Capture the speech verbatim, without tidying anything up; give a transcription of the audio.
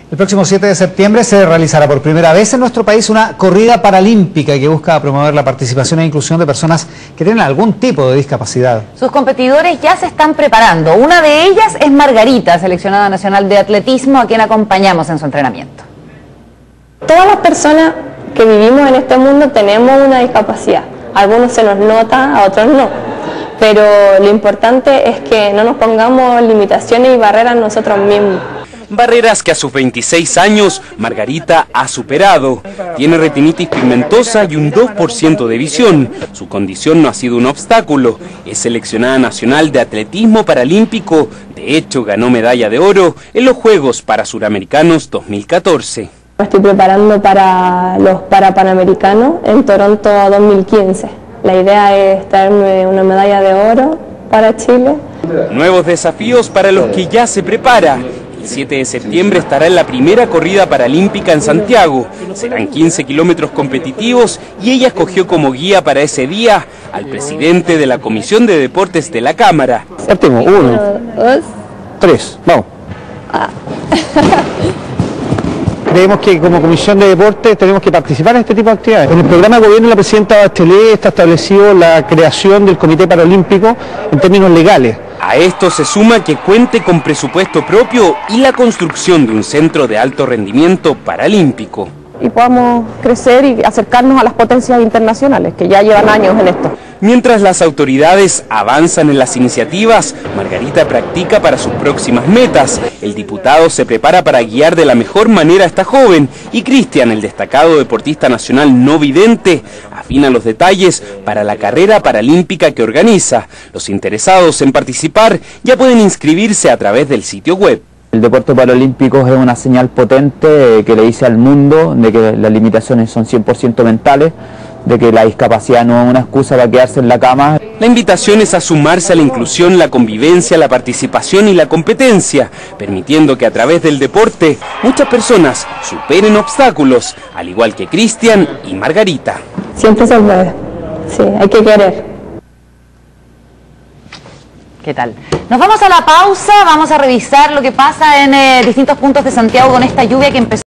El próximo siete de septiembre se realizará por primera vez en nuestro país una corrida paralímpica que busca promover la participación e inclusión de personas que tienen algún tipo de discapacidad. Sus competidores ya se están preparando. Una de ellas es Margarita, seleccionada nacional de atletismo, a quien acompañamos en su entrenamiento. Todas las personas que vivimos en este mundo tenemos una discapacidad. A algunos se nos nota, a otros no. Pero lo importante es que no nos pongamos limitaciones y barreras nosotros mismos. Barreras que a sus veintiséis años Margarita ha superado. Tiene retinitis pigmentosa y un dos por ciento de visión. Su condición no ha sido un obstáculo. Es seleccionada nacional de atletismo paralímpico. De hecho, ganó medalla de oro en los Juegos Parasuramericanos dos mil catorce. Me estoy preparando para los Parapanamericanos en Toronto dos mil quince. La idea es traerme una medalla de oro para Chile. Nuevos desafíos para los que ya se prepara. El siete de septiembre estará en la primera corrida paralímpica en Santiago. Serán quince kilómetros competitivos y ella escogió como guía para ese día al presidente de la Comisión de Deportes de la Cámara. Partimos, uno, dos, tres, vamos. Ah. Creemos que como Comisión de Deportes tenemos que participar en este tipo de actividades. En el programa de gobierno de la presidenta Bachelet está establecido la creación del Comité Paralímpico en términos legales. A esto se suma que cuente con presupuesto propio y la construcción de un centro de alto rendimiento paralímpico. Y podamos crecer y acercarnos a las potencias internacionales que ya llevan años en esto. Mientras las autoridades avanzan en las iniciativas, Margarita practica para sus próximas metas. El diputado se prepara para guiar de la mejor manera a esta joven y Cristian, el destacado deportista nacional no vidente, afina los detalles para la carrera paralímpica que organiza. Los interesados en participar ya pueden inscribirse a través del sitio web. El deporte paralímpico es una señal potente que le dice al mundo de que las limitaciones son cien por ciento mentales, de que la discapacidad no es una excusa para quedarse en la cama. La invitación es a sumarse a la inclusión, la convivencia, la participación y la competencia, permitiendo que a través del deporte muchas personas superen obstáculos, al igual que Cristian y Margarita. Siempre se puede, sí, hay que querer. ¿Qué tal? Nos vamos a la pausa, vamos a revisar lo que pasa en eh, distintos puntos de Santiago con esta lluvia que empezó.